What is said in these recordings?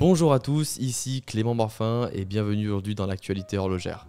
Bonjour à tous, ici Clément Morfin et bienvenue aujourd'hui dans l'actualité horlogère.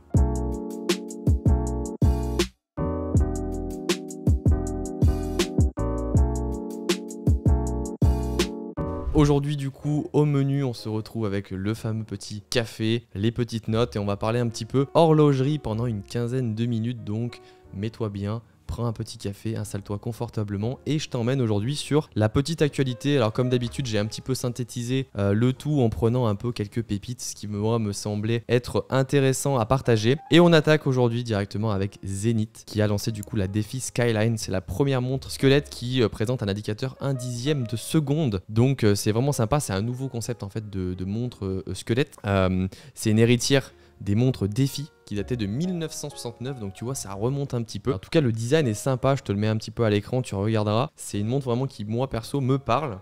Aujourd'hui du coup au menu on se retrouve avec le fameux petit café, les petites notes et on va parler un petit peu horlogerie pendant une quinzaine de minutes, donc mets-toi bien. Prends un petit café, installe-toi confortablement et je t'emmène aujourd'hui sur la petite actualité. Alors comme d'habitude j'ai un petit peu synthétisé le tout en prenant un peu quelques pépites, ce qui moi me semblait être intéressant à partager. Et on attaque aujourd'hui directement avec Zenith qui a lancé du coup la Défi Skyline. C'est la première montre squelette qui présente un indicateur 1/10 de seconde. Donc c'est vraiment sympa, c'est un nouveau concept en fait de montre squelette. C'est une héritière des montres Défi qui datait de 1969, donc tu vois ça remonte un petit peu. En tout cas le design est sympa, je te le mets un petit peu à l'écran, tu regarderas. C'est une montre vraiment qui moi perso me parle.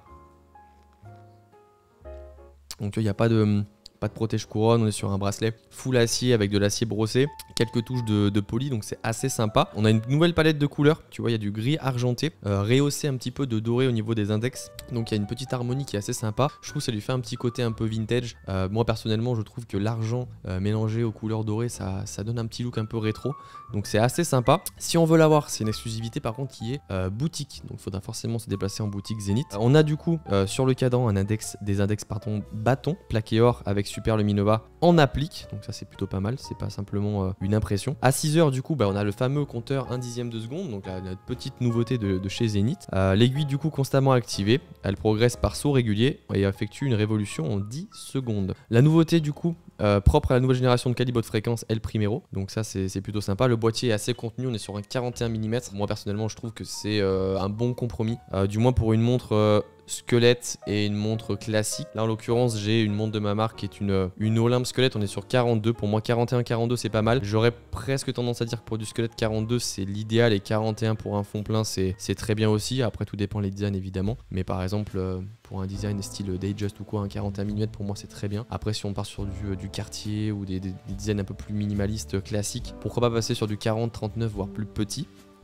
Donc il n'y a pas de protège couronne, on est sur un bracelet full acier avec de l'acier brossé, quelques touches de poli, donc c'est assez sympa. On a une nouvelle palette de couleurs, tu vois il y a du gris argenté, rehaussé un petit peu de doré au niveau des index, donc il y a une petite harmonie qui est assez sympa. Je trouve que ça lui fait un petit côté un peu vintage. Moi personnellement je trouve que l'argent mélangé aux couleurs dorées ça donne un petit look un peu rétro, donc c'est assez sympa. Si on veut l'avoir, c'est une exclusivité par contre qui est boutique, donc il faudra forcément se déplacer en boutique Zenith. On a du coup sur le cadran des index bâton plaqué or avec Super Luminova en applique, donc ça c'est plutôt pas mal, c'est pas simplement une impression. À 6 heures du coup on a le fameux compteur 1/10 de seconde, donc la petite nouveauté de chez Zenith. L'aiguille du coup constamment activée, elle progresse par saut régulier et effectue une révolution en 10 secondes. La nouveauté du coup propre à la nouvelle génération de calibre de fréquence El Primero, donc ça c'est plutôt sympa. Le boîtier est assez contenu, on est sur un 41 mm. Moi personnellement je trouve que c'est un bon compromis, du moins pour une montre squelette et une montre classique. Là en l'occurrence j'ai une montre de ma marque qui est une Olympe squelette, on est sur 42, pour moi 41-42 c'est pas mal. J'aurais presque tendance à dire que pour du squelette 42 c'est l'idéal et 41 pour un fond plein c'est très bien aussi. Après tout dépend les designs évidemment, mais par exemple pour un design style Datejust ou quoi, un 41 mm pour moi c'est très bien. Après si on part sur du Cartier ou des designs un peu plus minimalistes classiques, pourquoi pas passer sur du 40-39 voire plus petit.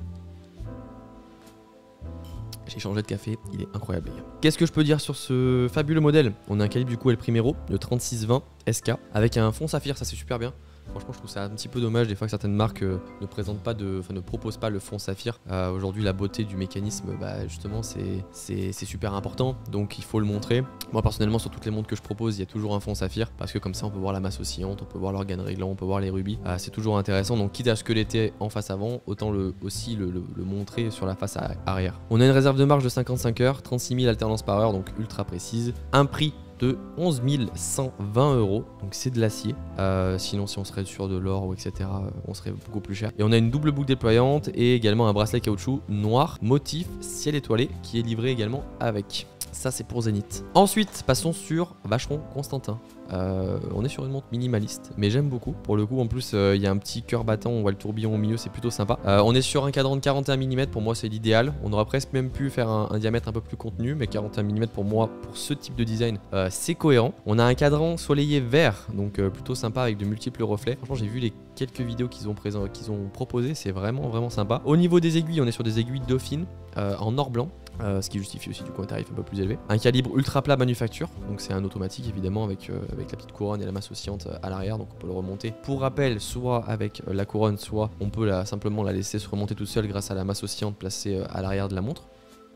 J'ai changé de café, il est incroyable les gars. Qu'est-ce que je peux dire sur ce fabuleux modèle? On a un calibre du coup El Primero de 36-20 SK avec un fond saphir, ça c'est super bien. Franchement je trouve ça un petit peu dommage des fois que certaines marques ne proposent pas le fond saphir. Aujourd'hui la beauté du mécanisme justement c'est super important, donc il faut le montrer. Moi personnellement sur toutes les montres que je propose il y a toujours un fond saphir parce que comme ça on peut voir la masse oscillante, on peut voir l'organe réglant, on peut voir les rubis. C'est toujours intéressant, donc quitte à squeletter en face avant, autant aussi le montrer sur la face arrière. On a une réserve de marge de 55 heures, 36 000 alternances par heure, donc ultra précise. Un prix de 11 120 €, donc c'est de l'acier. Sinon si on serait sur de l'or ou etc on serait beaucoup plus cher. Et on a une double boucle déployante et également un bracelet caoutchouc noir motif ciel étoilé qui est livré également avec. Ça c'est pour Zenith. Ensuite passons sur Vacheron Constantin. On est sur une montre minimaliste mais j'aime beaucoup pour le coup. En plus il y a un petit cœur battant, on voit le tourbillon au milieu, c'est plutôt sympa. On est sur un cadran de 41 mm, pour moi c'est l'idéal. On aurait presque même pu faire un diamètre un peu plus contenu, mais 41 mm pour moi pour ce type de design c'est cohérent. On a un cadran soleillé vert, donc plutôt sympa avec de multiples reflets. Franchement j'ai vu les quelques vidéos qu'ils ont proposées, c'est vraiment sympa. Au niveau des aiguilles, on est sur des aiguilles Dauphine en or blanc. Ce qui justifie aussi du coup un tarif un peu plus élevé. Un calibre ultra plat manufacture, donc c'est un automatique évidemment avec la petite couronne et la masse oscillante à l'arrière, donc on peut le remonter. Pour rappel, soit avec la couronne, soit on peut simplement la laisser se remonter toute seule grâce à la masse oscillante placée à l'arrière de la montre.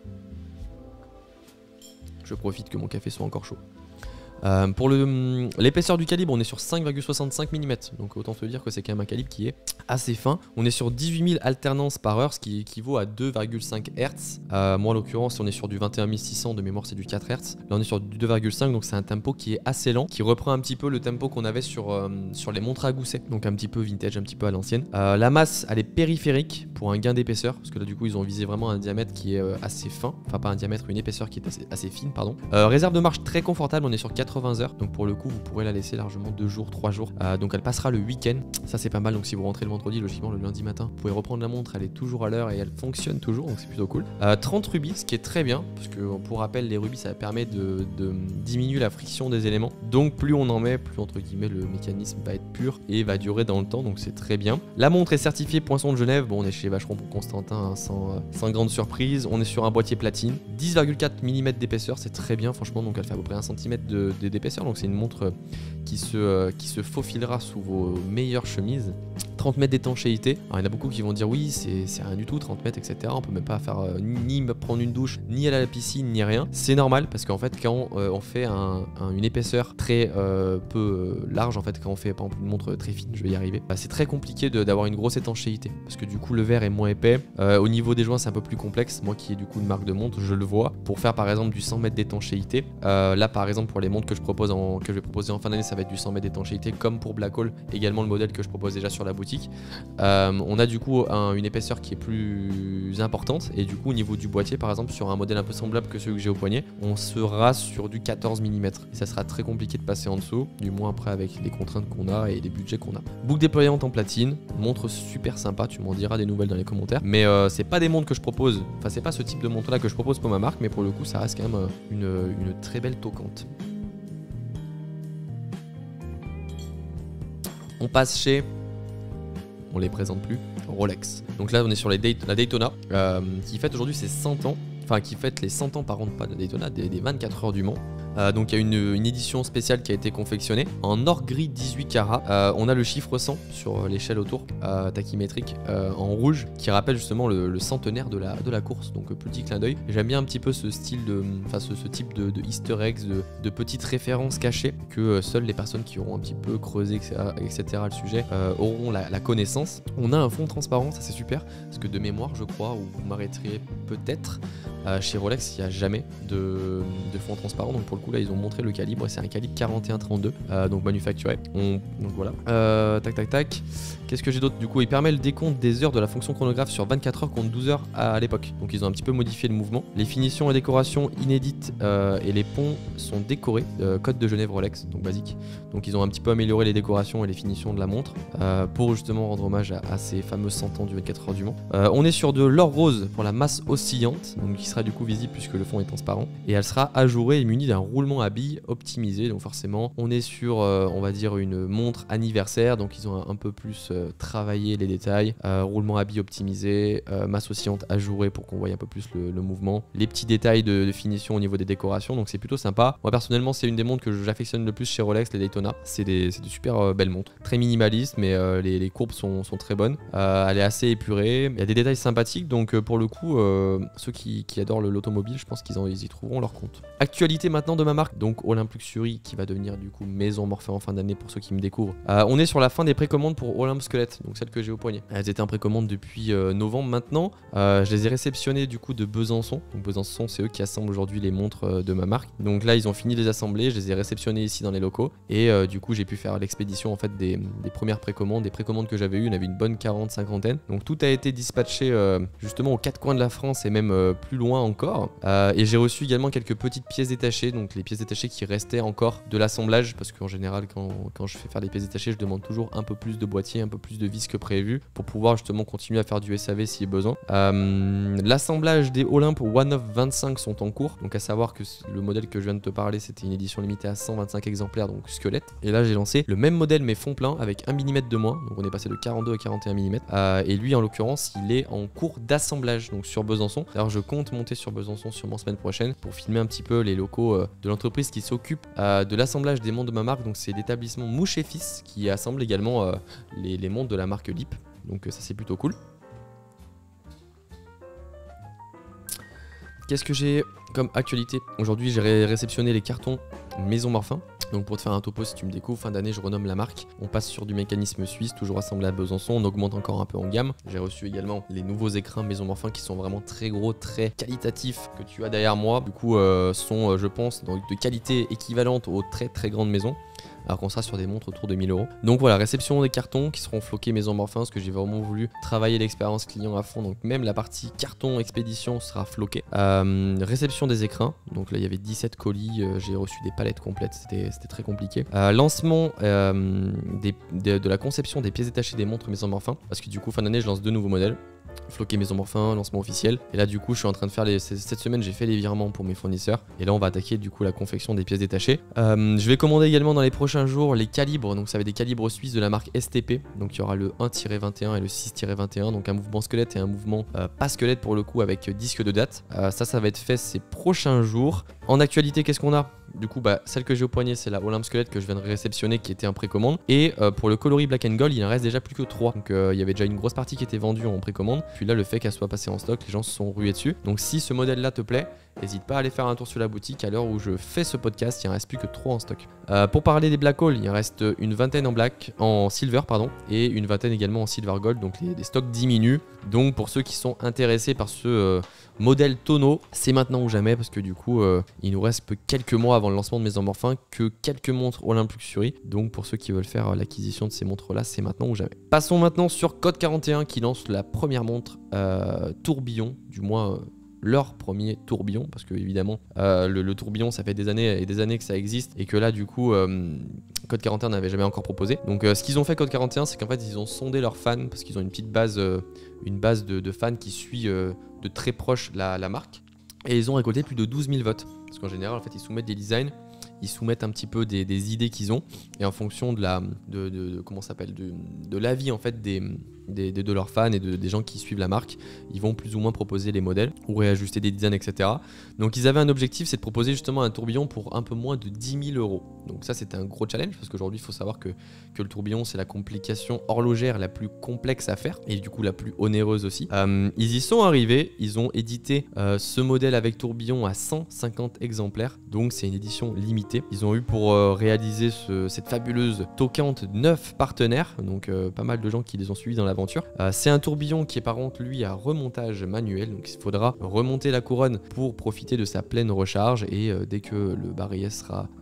Je profite que mon café soit encore chaud. Pour l'épaisseur du calibre, on est sur 5,65 mm, donc autant te dire que c'est quand même un calibre qui est assez fin. On est sur 18 000 alternances par heure, ce qui équivaut à 2,5 Hz. Moi en l'occurrence on est sur du 21 600, de mémoire c'est du 4 Hz. Là on est sur du 2,5, donc c'est un tempo qui est assez lent, qui reprend un petit peu le tempo qu'on avait sur les montres à gousset, donc un petit peu vintage, un petit peu à l'ancienne. La masse elle est périphérique pour un gain d'épaisseur, parce que là du coup ils ont visé vraiment un diamètre qui est assez fin, enfin pas un diamètre, une épaisseur qui est assez fine pardon. Réserve de marche très confortable, on est sur 80 heures, donc pour le coup vous pourrez la laisser largement 2 jours, 3 jours, donc elle passera le week-end, ça c'est pas mal. Donc si vous rentrez le vendredi, logiquement le lundi matin vous pouvez reprendre la montre, elle est toujours à l'heure et elle fonctionne toujours, donc c'est plutôt cool. 30 rubis, ce qui est très bien, parce que pour rappel les rubis ça permet de diminuer la friction des éléments, donc plus on en met, plus entre guillemets le mécanisme va être pur et va durer dans le temps, donc c'est très bien. La montre est certifiée Poinçon de Genève, bon on est chez Vacheron Constantin hein, sans grande surprise. On est sur un boîtier platine, 10,4 mm d'épaisseur, c'est très bien franchement, donc elle fait à peu près 1 cm d'épaisseur, donc c'est une montre qui se faufilera sous vos meilleures chemises. 30 mètres d'étanchéité. Alors, il y en a beaucoup qui vont dire oui, c'est rien du tout, 30 mètres, etc. On peut même pas faire ni prendre une douche, ni aller à la piscine, ni rien. C'est normal parce qu'en fait, quand on fait une épaisseur très peu large, en fait, quand on fait par exemple une montre très fine, je vais y arriver, c'est très compliqué d'avoir une grosse étanchéité parce que du coup, le verre est moins épais. Au niveau des joints, c'est un peu plus complexe. Moi qui ai du coup une marque de montre, je le vois. Pour faire par exemple du 100 mètres d'étanchéité, là par exemple, pour les montres que je vais proposer en fin d'année, ça va être du 100 mètres d'étanchéité, comme pour Blackhole, également le modèle que je propose déjà sur la boutique. On a du coup une épaisseur qui est plus importante et du coup au niveau du boîtier par exemple sur un modèle un peu semblable que celui que j'ai au poignet, on sera sur du 14 mm et ça sera très compliqué de passer en dessous, du moins après avec les contraintes qu'on a et les budgets qu'on a. Boucle déployante en platine, montre super sympa, tu m'en diras des nouvelles dans les commentaires, mais c'est pas des montres que je propose, enfin c'est pas ce type de montre là que je propose pour ma marque, mais pour le coup ça reste quand même une très belle toquante. On passe chez... On les présente plus, Rolex. Donc là on est sur la Daytona qui fête aujourd'hui ses 100 ans, enfin qui fête les 100 ans par an, pas de Daytona, des 24 heures du Mans. Donc il y a une édition spéciale qui a été confectionnée en or gris 18 carats. On a le chiffre 100 sur l'échelle autour tachymétrique en rouge qui rappelle justement le centenaire de la course. Donc petit clin d'œil. J'aime bien un petit peu ce style ce type de easter eggs, de petites références cachées que seules les personnes qui auront un petit peu creusé etc. le sujet auront la connaissance. On a un fond transparent, ça c'est super parce que de mémoire je crois, ou vous m'arrêterez peut-être, chez Rolex il n'y a jamais de fond transparent. Donc pour le coup là ils ont montré le calibre, c'est un calibre 41-32 donc manufacturé. Donc voilà. Tac. Qu'est-ce que j'ai d'autre? Du coup il permet le décompte des heures de la fonction chronographe sur 24 heures contre 12 heures à l'époque. Donc ils ont un petit peu modifié le mouvement. Les finitions et décorations inédites et les ponts sont décorés code de Genève Rolex, donc basique. Donc ils ont un petit peu amélioré les décorations et les finitions de la montre pour justement rendre hommage à ces fameux 100 ans du 24 heures du Mans. On est sur de l'or rose pour la masse oscillante, donc qui sera du coup visible puisque le fond est transparent, et elle sera ajourée et munie d'un roulement à billes optimisé. Donc forcément on est sur on va dire une montre anniversaire, donc ils ont un peu plus travaillé les détails, roulement à billes optimisé, masse oscillante ajourée pour qu'on voie un peu plus le mouvement, les petits détails de finition au niveau des décorations, donc c'est plutôt sympa. Moi personnellement c'est une des montres que j'affectionne le plus chez Rolex, les Daytona. C'est des super belles montres, très minimalistes, mais les courbes sont très bonnes. Elle est assez épurée, il y a des détails sympathiques, donc pour le coup ceux qui adorent l'automobile, je pense qu'ils y trouveront leur compte. Actualité maintenant de ma marque, donc Olympe Luxury qui va devenir du coup Maison Morphin en fin d'année pour ceux qui me découvrent. On est sur la fin des précommandes pour Olympe Squelette, donc celle que j'ai au poignet. Elles étaient en précommande depuis novembre maintenant. Je les ai réceptionnées du coup de Besançon. Donc Besançon c'est eux qui assemblent aujourd'hui les montres de ma marque. Donc là ils ont fini de les assembler, je les ai réceptionnées ici dans les locaux et du coup j'ai pu faire l'expédition en fait des premières précommandes, des précommandes que j'avais eues, il y en avait une bonne 40-50. Donc tout a été dispatché justement aux quatre coins de la France et même plus loin encore. Et j'ai reçu également quelques petites pièces détachées, donc les pièces détachées qui restaient encore de l'assemblage, parce qu'en général quand je fais faire des pièces détachées je demande toujours un peu plus de boîtier, un peu plus de vis que prévu pour pouvoir justement continuer à faire du SAV si besoin. L'assemblage des Olympe One of 25 sont en cours, donc à savoir que le modèle que je viens de te parler c'était une édition limitée à 125 exemplaires, donc squelette, et là j'ai lancé le même modèle mais fond plein avec 1 mm de moins, donc on est passé de 42 à 41 mm, et lui en l'occurrence il est en cours d'assemblage donc sur Besançon. Alors je compte monter sur Besançon sûrement semaine prochaine pour filmer un petit peu les locaux de l'entreprise qui s'occupe de l'assemblage des montres de ma marque, donc c'est l'établissement Mouche et Fils qui assemble également les montres de la marque Lip, donc ça c'est plutôt cool. Qu'est-ce que j'ai comme actualité? Aujourd'hui j'ai réceptionné les cartons Maison Morphin. Donc pour te faire un topo si tu me découvres, fin d'année je renomme la marque. On passe sur du mécanisme suisse, toujours assemblé à Besançon, on augmente encore un peu en gamme. J'ai reçu également les nouveaux écrins Maison Morphin qui sont vraiment très gros, très qualitatifs que tu as derrière moi. Du coup sont je pense de qualité équivalente aux très grandes maisons. Alors qu'on sera sur des montres autour de 1000 €. Donc voilà, réception des cartons qui seront floqués Maison Morphin, parce que j'ai vraiment voulu travailler l'expérience client à fond, donc même la partie carton expédition sera floquée. Réception des écrins, donc là il y avait 17 colis, j'ai reçu des palettes complètes, c'était très compliqué. Lancement de la conception des pièces détachées des montres Maison Morphin, parce que du coup fin d'année je lance 2 nouveaux modèles. Floqué Maison Morphin, lancement officiel. Et là du coup je suis en train de faire cette semaine j'ai fait les virements pour mes fournisseurs. Et là on va attaquer du coup la confection des pièces détachées. Je vais commander également dans les prochains jours les calibres. Donc ça va être des calibres suisses de la marque STP. Donc il y aura le 1-21 et le 6-21. Donc un mouvement squelette et un mouvement pas squelette pour le coup avec disque de date. Ça va être fait ces prochains jours. En actualité, qu'est-ce qu'on a? Du coup, celle que j'ai au poignet, c'est la Olympe Squelette que je viens de réceptionner qui était en précommande. Et pour le coloris Black and Gold, il en reste déjà plus que 3. Donc il y avait déjà une grosse partie qui était vendue en précommande. Puis là, le fait qu'elle soit passée en stock, les gens se sont rués dessus. Donc si ce modèle-là te plaît, n'hésite pas à aller faire un tour sur la boutique. À l'heure où je fais ce podcast, il en reste plus que 3 en stock. Pour parler des Black Hole, il en reste une vingtaine en silver, et une vingtaine également en silver gold. Donc les stocks diminuent. Donc pour ceux qui sont intéressés par ce modèle tonneau, c'est maintenant ou jamais, parce que du coup, il nous reste quelques mois avant le lancement de Mésomorphin que quelques montres Olympe Luxury. Donc pour ceux qui veulent faire l'acquisition de ces montres-là, c'est maintenant ou jamais. Passons maintenant sur Code 41 qui lance la première montre tourbillon, du moins leur premier tourbillon, parce que évidemment le tourbillon, ça fait des années et des années que ça existe, et que là du coup Code 41 n'avait jamais encore proposé. Donc ce qu'ils ont fait Code 41, c'est qu'en fait ils ont sondé leurs fans, parce qu'ils ont une petite base de fans qui suit de très proche la marque, et ils ont récolté plus de 12 000 votes, parce qu'en général en fait ils soumettent des designs, ils soumettent un petit peu des idées qu'ils ont, et en fonction de l'avis en fait de leurs fans et des gens qui suivent la marque, ils vont plus ou moins proposer les modèles ou réajuster des designs, etc. Donc ils avaient un objectif, c'est de proposer justement un tourbillon pour un peu moins de 10 000 €. Donc ça, c'était un gros challenge, parce qu'aujourd'hui il faut savoir que le tourbillon, c'est la complication horlogère la plus complexe à faire, et du coup la plus onéreuse aussi. Ils y sont arrivés, ils ont édité ce modèle avec tourbillon à 150 exemplaires, donc c'est une édition limitée. Ils ont eu pour réaliser cette fabuleuse toquante 9 partenaires, donc pas mal de gens qui les ont suivis dans l'aventure. C'est un tourbillon qui est par contre lui à remontage manuel, donc il faudra remonter la couronne pour profiter de sa pleine recharge, et dès que le barillet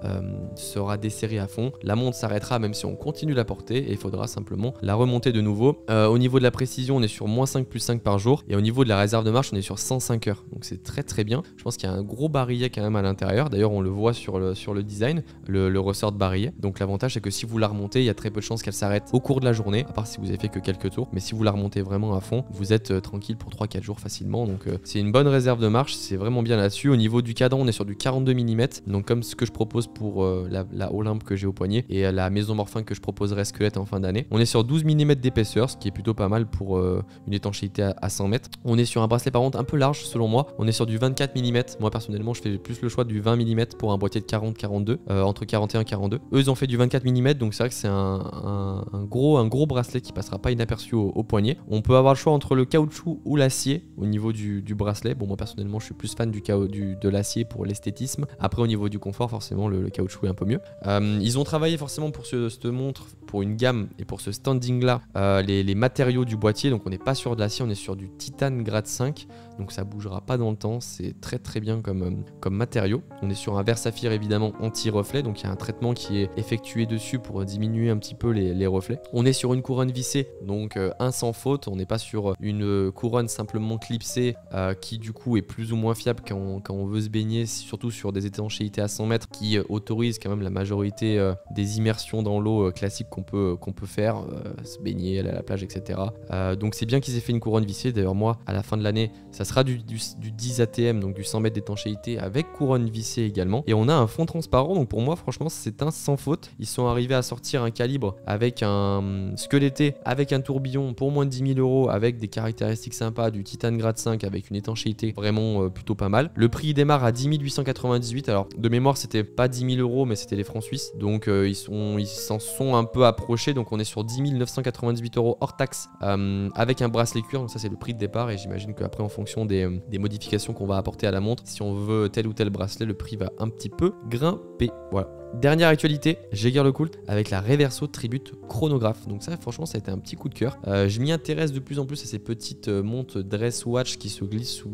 sera desserré à fond, la montre s'arrêtera même si on continue la porter, et il faudra simplement la remonter de nouveau. Au niveau de la précision, on est sur -5 + 5 par jour, et au niveau de la réserve de marche, on est sur 105 heures, donc c'est très très bien. Je pense qu'il y a un gros barillet quand même à l'intérieur, d'ailleurs on le voit sur le design, le ressort de barillet. Donc l'avantage, c'est que si vous la remontez, il y a très peu de chances qu'elle s'arrête au cours de la journée, à part si vous avez fait que quelques tours, mais si vous la remontez vraiment à fond, vous êtes tranquille pour 3-4 jours facilement. Donc c'est une bonne réserve de marche, c'est vraiment bien là-dessus. Au niveau du cadran, on est sur du 42 mm, donc comme ce que je propose pour la Olympe que j'ai au poignet, et la Mésomorphin que je proposerai Squelette en fin d'année. On est sur 12 mm d'épaisseur, ce qui est plutôt pas mal pour une étanchéité à 100 mètres. On est sur un bracelet par contre un peu large selon moi, on est sur du 24 mm. Moi personnellement, je fais plus le choix du 20 mm pour un boîtier de 40-42, entre 41 et 42. Eux, ils ont fait du 24 mm, donc c'est vrai que c'est un gros bracelet qui passera pas inaperçu au poignet. On peut avoir le choix entre le caoutchouc ou l'acier au niveau du bracelet. Bon, moi personnellement, je suis plus fan de l'acier pour l'esthétisme. Après, au niveau du confort, forcément, le caoutchouc est un peu mieux. Ils ont travaillé forcément pour cette montre, pour une gamme et pour ce standing là, les matériaux du boîtier. Donc on n'est pas sur de l'acier, on est sur du titane grade 5, donc ça bougera pas dans le temps. C'est très très bien comme matériau. On est sur un verre saphir évidemment anti-reflet, donc il y a un traitement qui est effectué dessus pour diminuer un petit peu les reflets. On est sur une couronne vissée, donc un sans faute. On n'est pas sur une couronne simplement clipsée qui du coup est plus ou moins fiable quand on veut se baigner, surtout sur des étanchéités à 100 mètres qui autorisent quand même la majorité des immersions dans l'eau classiques qu'on peut faire, se baigner, aller à la plage, etc. Donc c'est bien qu'ils aient fait une couronne vissée. D'ailleurs moi, à la fin de l'année, ça sera du 10 ATM, donc du 100 mètres d'étanchéité avec couronne vissée également. Et on a un fond transparent, donc pour moi franchement c'est un sans faute. Ils sont arrivés à sortir un calibre avec un squeletté, avec un tourbillon pour moins de 10 000 €, avec des caractéristiques sympas, du titane grade 5 avec une étanchéité vraiment plutôt pas mal. Le prix démarre à 10 898. Alors de mémoire c'était pas 10 000 € mais c'était les francs suisses, donc ils s'en sont un peu approchés. Donc on est sur 10 998 € hors taxe, avec un bracelet cuir. Donc ça c'est le prix de départ, et j'imagine qu'après en fonction des modifications qu'on va apporter à la montre, si on veut tel ou tel bracelet, le prix va un petit peu grimper. Voilà. Dernière actualité, Jaeger-LeCoultre avec la Reverso Tribute chronographe. Donc ça franchement ça a été un petit coup de cœur. Je m'y intéresse de plus en plus à ces petites montres dress watch qui se glissent sous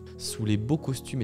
les beaux costumes et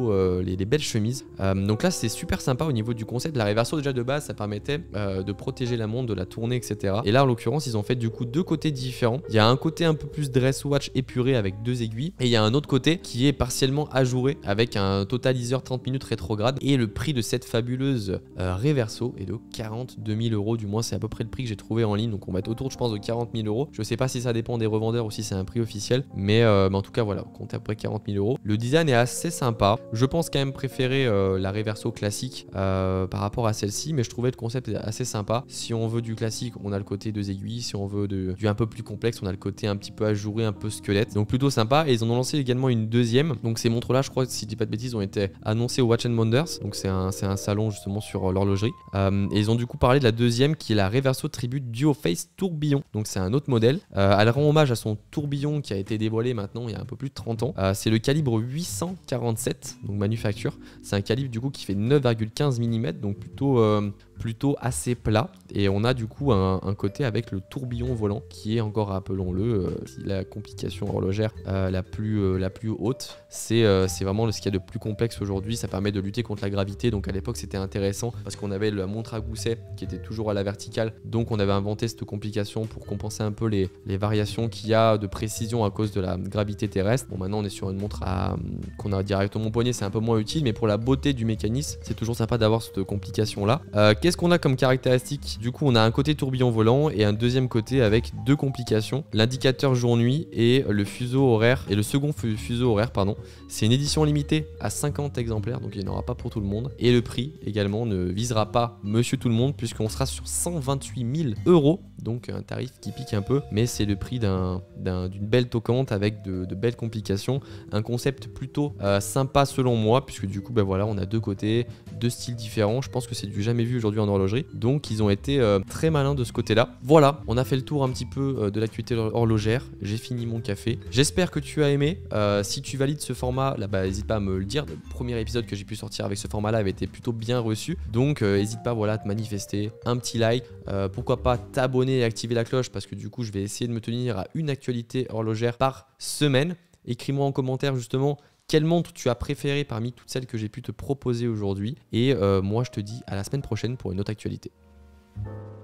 les belles chemises. Donc là c'est super sympa au niveau du concept. La Reverso déjà de base ça permettait de protéger la montre de la tournée, etc. Et là en l'occurrence ils ont fait du coup deux côtés différents. Il y a un côté un peu plus dress watch épuré avec 2 aiguilles, et il y a un autre côté qui est partiellement ajouré avec un totaliseur 30 minutes rétrograde. Et le prix de cette fabuleuse Reverso est de 42 000 €, du moins c'est à peu près le prix que j'ai trouvé en ligne, donc on va être autour je pense de 40 000 €. Je sais pas si ça dépend des revendeurs ou si c'est un prix officiel, mais en tout cas voilà, on compte à peu près 40 000 €. Le design est assez sympa, je pense quand même préférer la Reverso classique par rapport à celle-ci, mais je trouvais le concept assez sympa. Si on veut du classique, on a le côté 2 aiguilles, si on veut du un peu plus complexe, on a le côté un petit peu ajouré, un peu squelette, donc plutôt sympa. Et ils en ont lancé également une deuxième. Donc ces montres là, je crois, si je dis pas de bêtises, ont été annoncées au Watch and Wonders. Donc c'est un salon justement sur l'horlogerie. Et ils ont du coup parlé de la deuxième qui est la Reverso Tribute Duoface Tourbillon. Donc c'est un autre modèle. Elle rend hommage à son tourbillon qui a été dévoilé maintenant il y a un peu plus de 30 ans. C'est le calibre 847, donc manufacture. C'est un calibre du coup qui fait 9,15 mm, donc plutôt assez plat. Et on a du coup un côté avec le tourbillon volant qui est encore, rappelons-le, la complication horlogère la plus haute. C'est vraiment ce qu'il y a de plus complexe aujourd'hui. Ça permet de lutter contre la gravité. Donc à l'époque c'était intéressant parce qu'on avait la montre à gousset qui était toujours à la verticale. Donc on avait inventé cette complication pour compenser un peu les variations qu'il y a de précision à cause de la gravité terrestre. Bon, maintenant on est sur une montre qu'on a directement au poignet, c'est un peu moins utile, mais pour la beauté du mécanisme, c'est toujours sympa d'avoir cette complication là. Qu'est-ce qu'on a comme caractéristique? Du coup on a un côté tourbillon volant et un deuxième côté avec deux complications, l'indicateur jour-nuit et le fuseau horaire, et le second fuseau horaire pardon. C'est une édition limitée à 50 exemplaires, donc il n'y en aura pas pour tout le monde, et le prix également ne visera pas monsieur tout le monde puisqu'on sera sur 128 000 €, donc un tarif qui pique un peu, mais c'est le prix d'une belle toquante avec de belles complications, un concept plutôt sympa selon moi, puisque du coup voilà, on a deux côtés, deux styles différents. Je pense que c'est du jamais vu aujourd'hui en horlogerie, donc ils ont été très malins de ce côté là. Voilà, on a fait le tour un petit peu de l'actualité horlogère, j'ai fini mon café, j'espère que tu as aimé. Si tu valides ce format là, n'hésite pas à me le dire. Le premier épisode que j'ai pu sortir avec ce format là avait été plutôt bien reçu, donc n'hésite pas à te manifester, un petit like, pourquoi pas t'abonner et activer la cloche, parce que du coup je vais essayer de me tenir à une actualité horlogère par semaine. Écris-moi en commentaire justement quelle montre tu as préférée parmi toutes celles que j'ai pu te proposer aujourd'hui, et moi je te dis à la semaine prochaine pour une autre actualité.